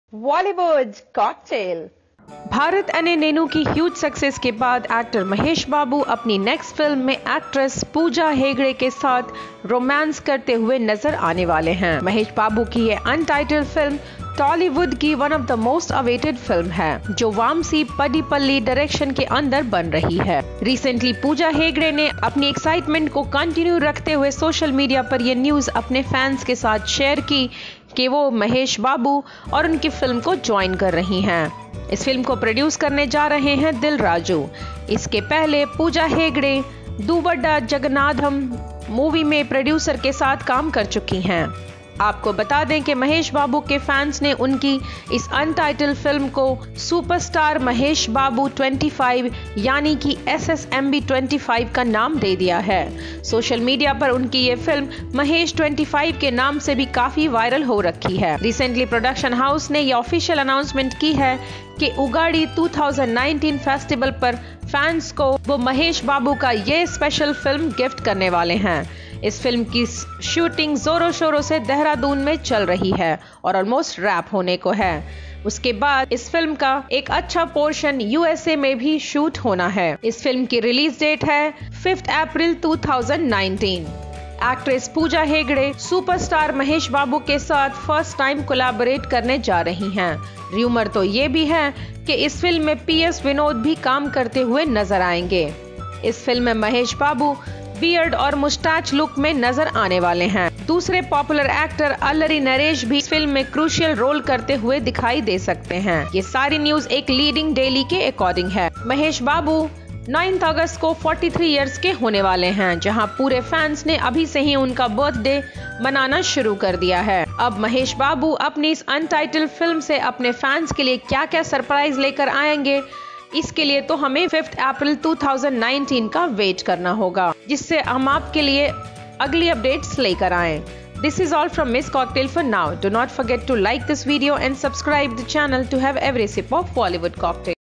Bollywood cocktail. Bharat अने नेनू की huge success के बाद एक्टर महेश बाबू अपनी नेक्स्ट फिल्म में एक्ट्रेस पूजा हेगड़े के साथ रोमांस करते हुए नजर आने वाले हैं। महेश बाबू की ये अनटाइटल्ड फिल्म टॉलीवुड की one of the most awaited film है, जो वामसी पडिपल्ली डायरेक्शन के अंदर बन रही है। रिसेंटली पूजा हेगड़े ने अपनी एक्साइटमेंट को कंटिन्यू रखते हुए सोशल मीडिया पर यह न्यूज अपने फैंस के साथ शेयर की कि वो महेश बाबू और उनकी फिल्म को ज्वाइन कर रही हैं। इस फिल्म को प्रोड्यूस करने जा रहे हैं दिल राजू। इसके पहले पूजा हेगड़े दुवड्डा जगन्नाथम मूवी में प्रोड्यूसर के साथ काम कर चुकी हैं। आपको बता दें कि महेश बाबू के फैंस ने उनकी इस अनटाइटल्ड फिल्म को सुपरस्टार महेश बाबू 25 यानी कि SSMB 25 का नाम दे दिया है। सोशल मीडिया पर उनकी ये फिल्म महेश 25 के नाम से भी काफी वायरल हो रखी है। रिसेंटली प्रोडक्शन हाउस ने ये ऑफिशियल अनाउंसमेंट की है कि उगाड़ी 2019 फेस्टिवल पर फैंस को वो महेश बाबू का ये स्पेशल फिल्म गिफ्ट करने वाले हैं। इस फिल्म की शूटिंग जोरों शोरों से देहरादून में चल रही है और ऑलमोस्ट रैप होने को है। उसके बाद इस फिल्म का एक अच्छा पोर्शन USA में भी शूट होना है। इस फिल्म की रिलीज डेट है 5 April 2019। Actress Pooja Hegde superstar Mahesh Babu के साथ फर्स्ट टाइम कोलैबोरेट करने जा रही हैं। र्यूमर तो ये भी है कि इस फिल्म में PS विनोद भी काम करते हुए नजर आएंगे। इस फिल्म में महेश बाबू बियर्ड और मुस्टैच लुक में नजर आने वाले हैं। दूसरे पॉपुलर एक्टर अल्लरी नरेश भी इस फिल्म में क्रूशियल रोल करते हुए दिखाई दे सकते हैं। ये सारी न्यूज एक लीडिंग डेली के अकॉर्डिंग है। महेश बाबू 9 अगस्त को 43 इयर्स के होने वाले हैं, जहां पूरे फैंस ने अभी से ही उनका बर्थडे मनाना शुरू कर दिया है। अब महेश बाबू अपनी इस अनटाइटल्ड फिल्म से अपने फैंस के लिए क्या क्या सरप्राइज लेकर आएंगे, इसके लिए तो हमें 5 अप्रैल 2019 का वेट करना होगा, जिससे हम आपके लिए अगली अपडेट्स लेकर आएं। This is all from Miss Cocktail for now. Do not forget to like this video and subscribe the channel to have every sip of Bollywood cocktail.